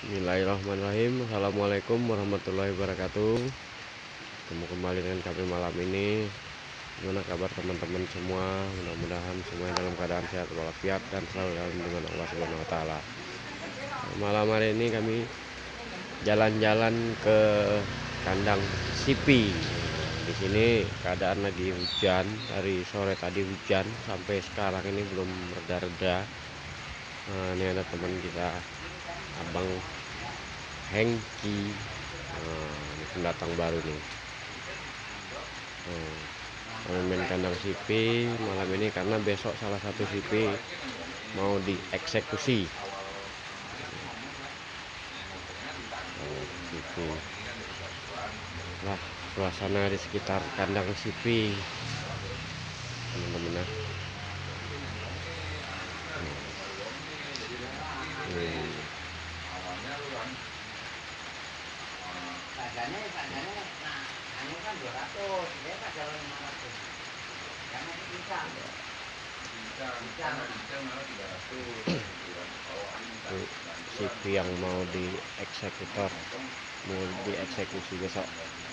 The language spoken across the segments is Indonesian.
Bismillahirrahmanirrahim. Assalamualaikum warahmatullahi wabarakatuh. Ketemu kembali dengan kami malam ini. Gimana kabar teman-teman semua? Mudah-mudahan semuanya dalam keadaan sehat walafiat dan selalu dalam lindungan Allah Subhanahu wa taala. Malam hari ini kami jalan-jalan ke kandang Sipi. Di sini keadaan lagi hujan, dari sore tadi hujan sampai sekarang ini belum reda-reda. Nah, ini ada teman kita, Abang Hengki. Ini pendatang baru nih. Kami main kandang Sipi malam ini karena besok salah satu Sipi mau dieksekusi. Sipi. Nah, suasana di sekitar kandang Sipi, teman-teman. Sipi yang mau dieksekutor, mau dieksekusi besok.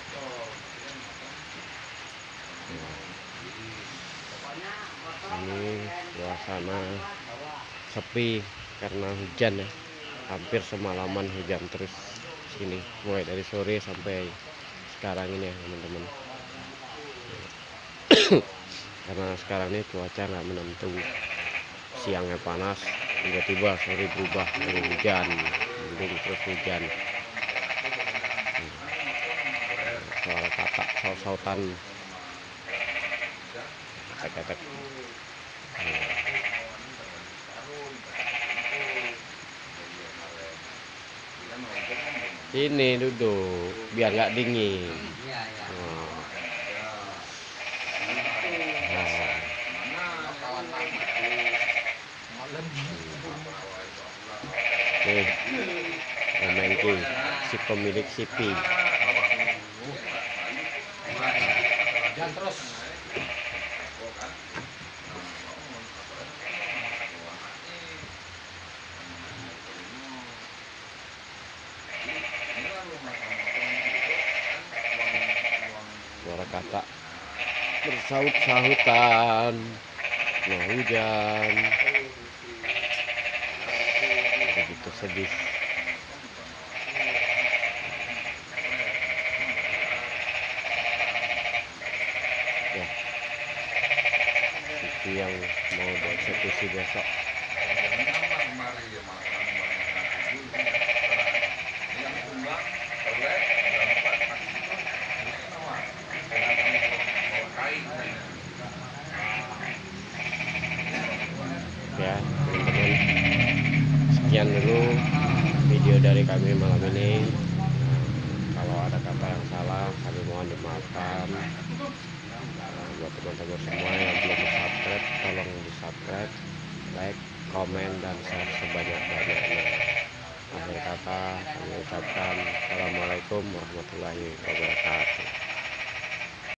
Ini suasana sepi karena hujan ya, hampir semalaman hujan terus sini, mulai dari sore sampai sekarang ini ya teman-teman. Karena sekarang ini cuaca nggak menentu, siangnya panas, tiba-tiba sore berubah dari hujan, mendung terus hujan. Suara katak, saut-sautan, ketek-ketek. Ini duduk biar nggak dingin. Nih, Hengki, si pemilik Sipi. Suara katak bersaut-sahutan, mau hujan, begitu sedih. Ya, Sipi yang mau dieksekusi besok. Ya teman-teman, sekian dulu video dari kami malam ini. Kalau ada kata yang salah kami mohon dimaafkan. Buat teman-teman semua yang belum subscribe, tolong di subscribe, like, komen, dan share sebanyak-banyaknya. Akhir kata kami ucapkan assalamualaikum warahmatullahi wabarakatuh.